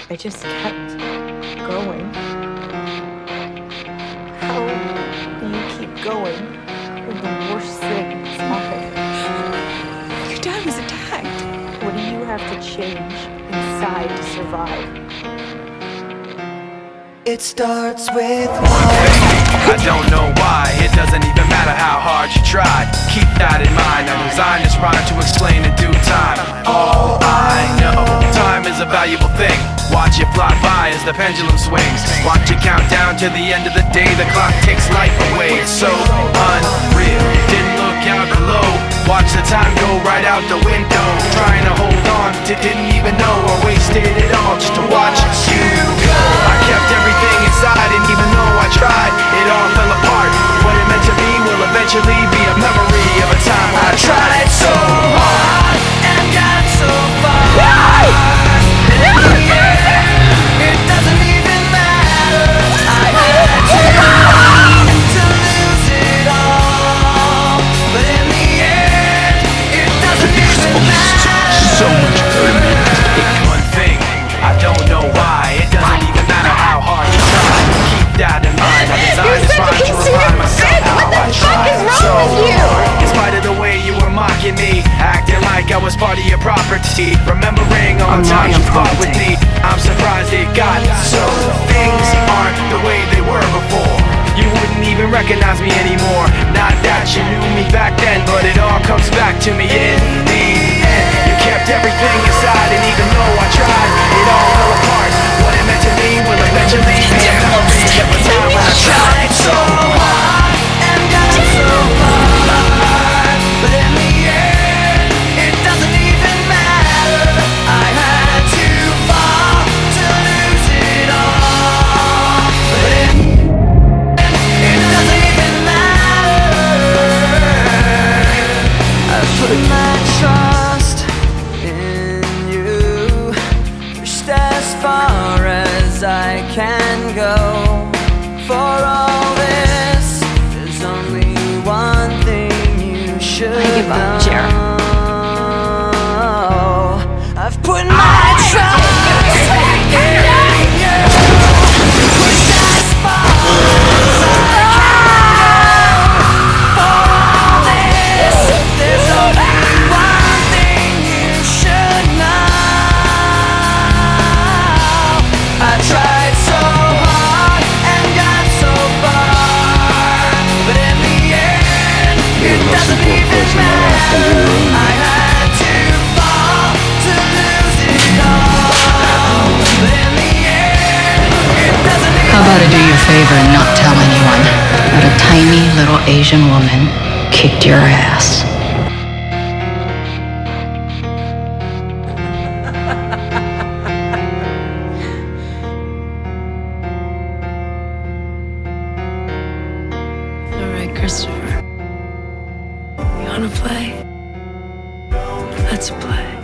I just kept going. How do you keep going when the worst things happen? Your dad was attacked. What do you have to change inside to survive? It starts with one thing. I don't know why. It doesn't even matter how hard you try. Keep that in mind. I designed this rhyme to explain in due time. All I know, time is a valuable thing. Watch it fly by as the pendulum swings. Watch it count down to the end of the day. The clock takes life away. It's so unreal. Didn't look out below. Watch the time go right out the window. Trying to hold on to didn't even know I wasted it all just to watch you go. I kept everything inside, and even though I tried, it all fell apart. What it meant to be will eventually be a memory of a time when I tried so hard and got so far. And in the end, it doesn't even matter. I had to lose it all, but in the end, it doesn't even matter. So much one thing, I don't know why. It doesn't even matter how hard you try. Keep that in mind. I designed this rhyme to remind myself how I tried so hard. In spite of the way you were mocking me, acting like I was part of your property, remembering all the times you fought with me, I'm surprised it got so. Things aren't the way they were before. You wouldn't even recognize me anymore. Not that you knew me back then, but it all comes back to me in the end. You kept everything inside, and even though I tried, it all fell apart. What it meant to me will eventually be a memory of a time when I tried so hard and got so far, but in the end, it doesn't even matter. I had to fall to lose it all, but in it doesn't even matter. I put my trust in you, pushed as far as I can go. For all this, there's only one thing you should know. I've put my trust in you, pushed as far as I can go. For all this, there's only one thing you should know. I tried so hard and got so far, but in the end, it doesn't even matter. I had to fall to lose it all, but in the end, it doesn't even matter. How about I do you a favor and not tell anyone that a tiny little Asian woman kicked your ass? All right, Christopher. You wanna play? Let's play.